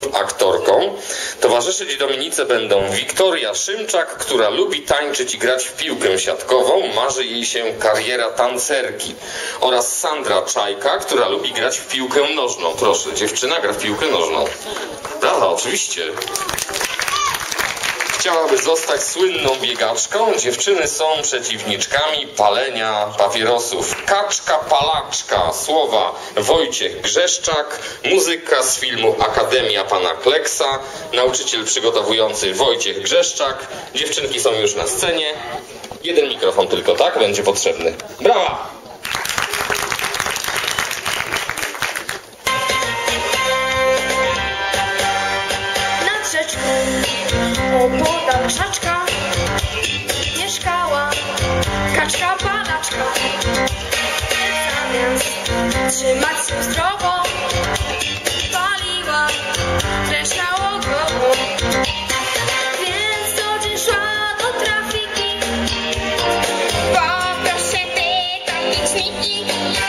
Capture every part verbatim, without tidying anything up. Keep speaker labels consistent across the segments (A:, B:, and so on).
A: aktorką. Towarzyszyć Dominice będą Wiktoria Szymczak, która lubi tańczyć i grać w piłkę siatkową, marzy jej się kariera tancerki, oraz Sandra Czajka, która lubi grać w piłkę nożną. Proszę, dziewczyna gra w piłkę nożną. Brawa, oczywiście. Chciałaby zostać słynną biegaczką. Dziewczyny są przeciwniczkami palenia papierosów. Kaczka Palaczka. Słowa Wojciech Grzeszczak. Muzyka z filmu Akademia Pana Kleksa. Nauczyciel przygotowujący Wojciech Grzeszczak. Dziewczynki są już na scenie. Jeden mikrofon tylko, tak? Będzie potrzebny. Brawa!
B: Opodal krzaczka mieszkała kaczka Palaczka. Zamiast trzymać się zdrowo, paliła wręcz nałogowo. Więc co dzień szła do trafiki, poproszę pytań liczniki.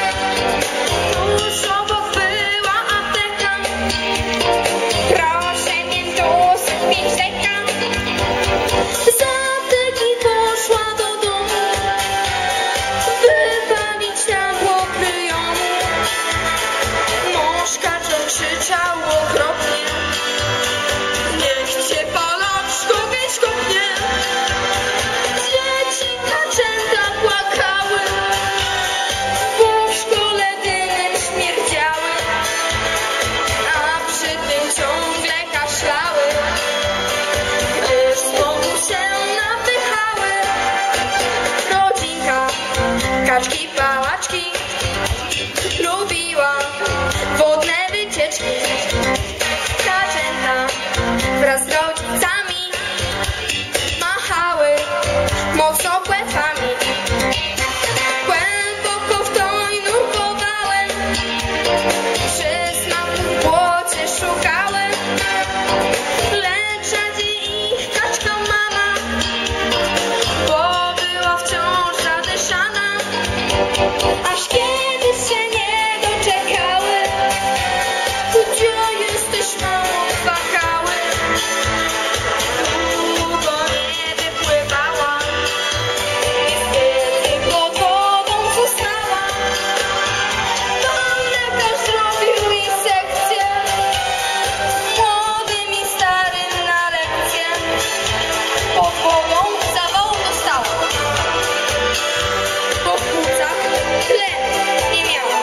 B: Tuż obok była apteka, proszę miętusy pięć deka. Z apteki poszła do domu, wypalić na mokry ją. Mąż kaczor krzyczał okropnie, niech cię Palaczko kiedyś kopnie. Dzieci kaczęta płakały, bo w szkole dymem śmierdziały, a przy tym ciągle kaszlały, gdyż znowu się napychały. Rodzinka kaczki Palaczki lubiła wodne wycieczki. Kaczęta wraz z rodzicami machały mocno płetwami. Głęboko w toń nurkowałem, przysmaku w błocie szukałem, lecz rzadziej ich kaczka mama, bo była wciąż zadeszana. Aż kiedy się nie doczekały, gdzie jesteś mamo, płakały. Długo nie wypływała, niestety pod wodą została. Pan lekarz zrobił jej sekcję, młodym i starym na lekcję. Pod wodą zawał dostała, bo w płucach tlenu nie miała.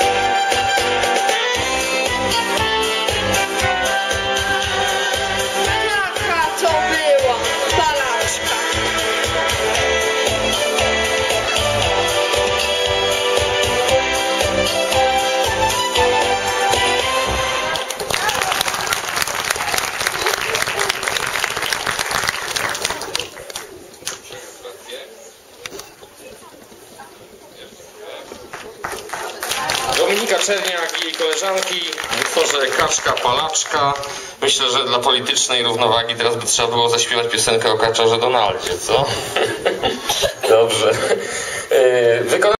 B: Jaka to była Palaczka.
A: Dominika Czerniak i jej koleżanki w utworze Kaczka Palaczka. Myślę, że dla politycznej równowagi teraz by trzeba było zaśpiewać piosenkę o kaczorze Donaldzie, co? Dobrze. Yy,